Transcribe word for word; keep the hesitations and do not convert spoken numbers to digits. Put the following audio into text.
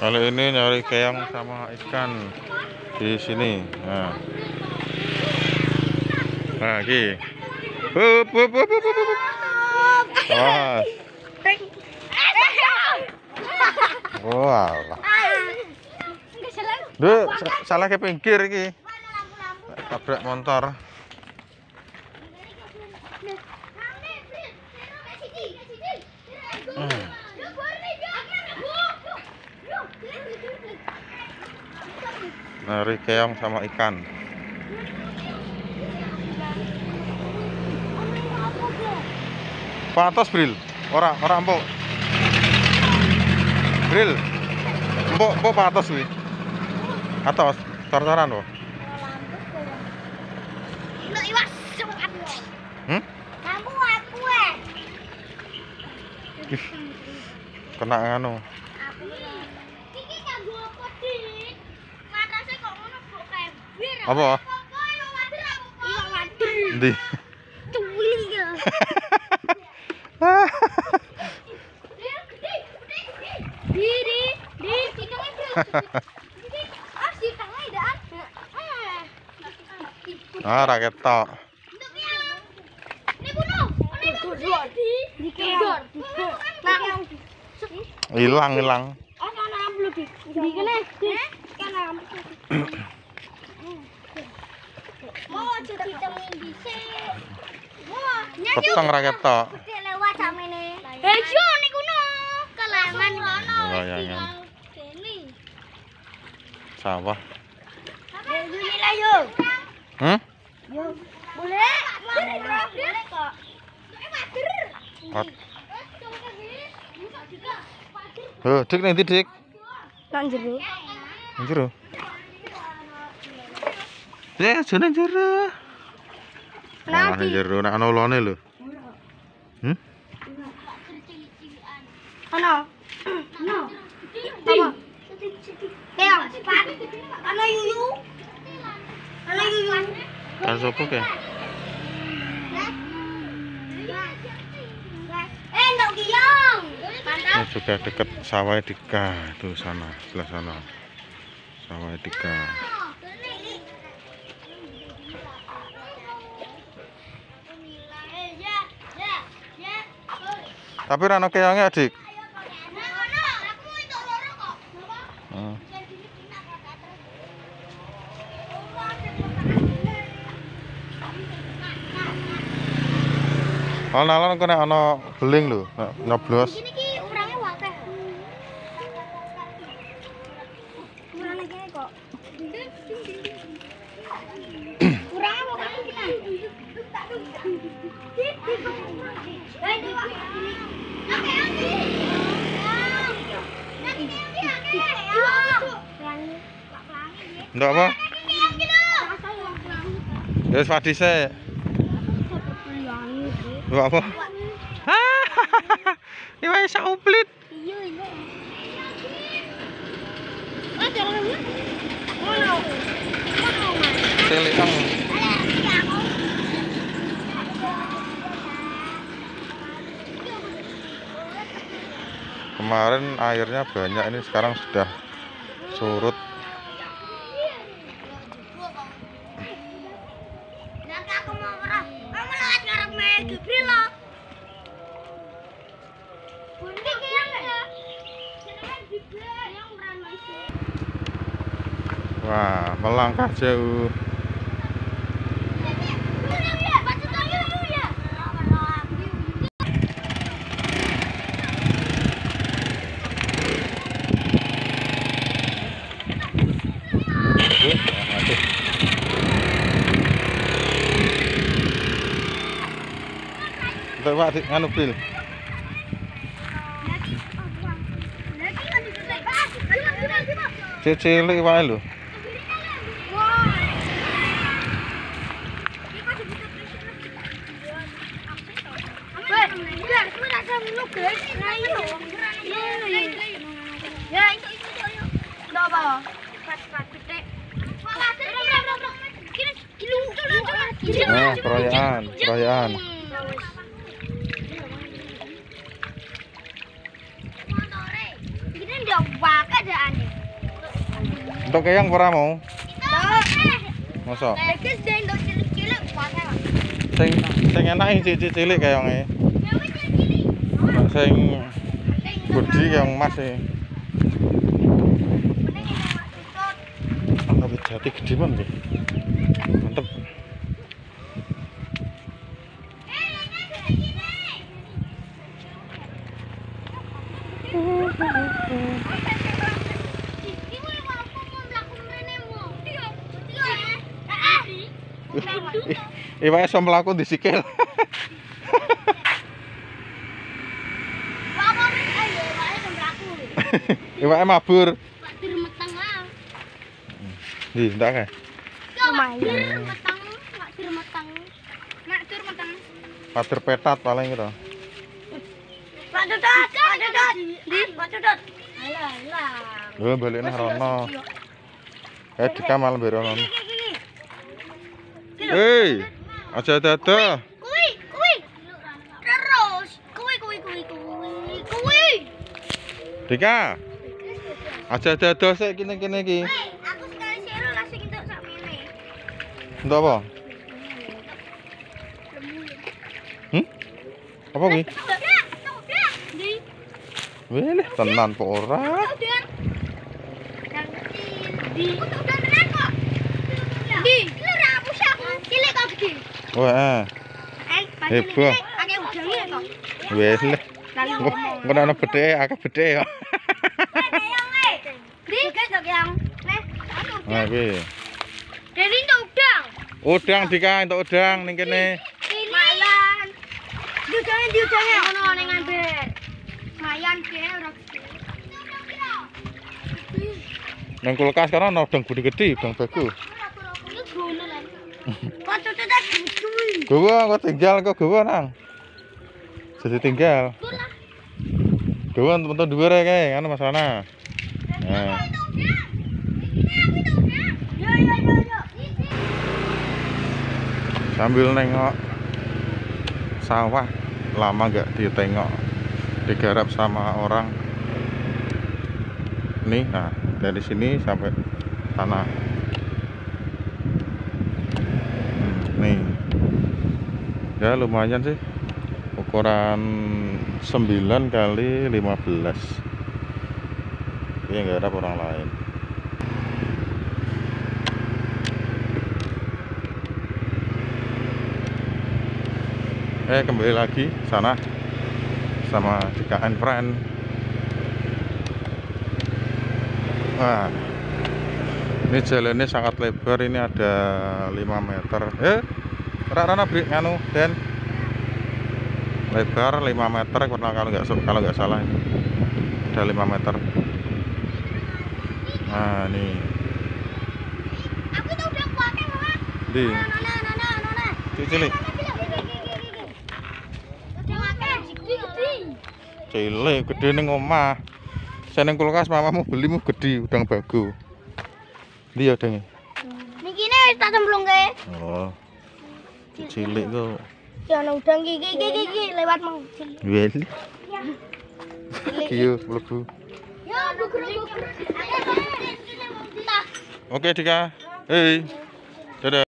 Kali ini nyari keong sama ikan di sini. Nah, nah ki. Hup, hup, hup, hup, hup, hup. Wah. Wah. Duh, salah ke pinggir ki. Tabrak motor. Hmm. Nari keong sama ikan. Patos Bril, ora ora empuk. Bril, empuk empuk patos wi. Atos, tor-toran loh. Hmm? Kena nganu. Apa? Ndi? Ah, raket tok. Hilang, hilang. Peteng raket tok. Layangan. Sawah. Hmm? Boleh. Boleh kok. Oh, dik ning ndi, Dik? Nang jero. Nang jero. Ya, jane jero. Nah, nang jero nek ana ulone lho. Hmm? Ana. Ana. Apa? Keong. Ana yuyu. Ana yuyu. Kan sopo ke? Eh, ndok keong. Ini juga dekat sawah Dika tuh sana, sebelah sana. Sawah Dika. Tapi rano keongnya, Dik. Hmm. Alon-alon kena ana beling lho, nyoblos. Ndak apa? Wis padi sik. Ndak apa? Iki wis sak uplit. Iya, iya. Ah, jangan. Ngono. Ngono, Mas. Telikang. Kemarin airnya banyak, ini sekarang sudah surut. Wah, melangkah jauh. Untuk Pak Dik nganu Bil. Cilik wae lho. Nah, perayaan, perayaan. ya bakal ada aneh. Untuk keong ora mau. Tuh. Masa? Lagi sendok cilik-cilik bakal. Sing sing enak sing cilik-cilik keonge. Ya wis cilik. Sing gede keong emas e. Mending ini mak tutut. Tapi jati gede man nggih. Mantep. Iwake iso mlaku disikil. Iwake mabur. Di, ndak kae. Patir petat paling gitu. Pak Dodot, Pak Dodot. Di, Pak Dodot. Alah, alah. Lho balik nang rono. Eh dikamal berono. Hei, aja dada. Kuwi, kuwi. Terus, kuwi kuwi kuwi kuwi. Kuwi. Dika. Aja dada sik kene-kene iki. Hei, aku sekali seru langsung entuk sak mene. Untuk apa? Hmm? Apa kuwi? Dobrak, dobrak. Di. Wih, tenan po ora. Dobrak. Yang di. Untuk tenan kok. Di. Lu ora usah aku. Cilik kok gede. Wah. Eh, Heboh. Pakai udange kok. Wis le. Lalu Engko ana bedhe akeh bedhe ya. Di, guys, dok yang. Nih, anu. Nah iki. Dari itu udang. Udang Dika, entuk udang ning kene. Mayan. Diudangnya, diudangnya. Ngono ning ngambil. Mayan ke ora gede. Nang kulkas kan ana udang gede-gede, udang bagus. Ini gono lan. Kok tutu tak gede. Gowo kok tinggal kok gowo nang. Jadi tinggal. Gowo untuk dhuwur kae, kan masana. Nah. Yo yo yo yo. Sambil nengok sawah, lama nggak ditengok, digarap sama orang. Nih, nah dari sini sampai sana. Hmm, nih, ya lumayan sih, ukuran sembilan kali lima belas. Ini nggak ada orang lain. Eh kembali lagi sana sama D K N Friend. Wah, ini jalannya sangat lebar, ini ada lima meter. Eh, rana beri nganu dan lebar lima meter kurang kalau nggak kalau nggak salah ada lima meter. Nah nih. Aku tuh udah kuatin, Mama. Di. Nona, nona, nona, nona. Cilik. Cilik gede ning omah. Seneng kulkas mamamu beli mu gede udang bagu. Ndi ya udange? Niki ne wis tak cemplungke. Oh. Cilik kok. Ya ana udang iki iki iki iki lewat mau. Wel. Kiyo mlebu. Ya gugur-gugur. Oke Dika. Hei. Dadah.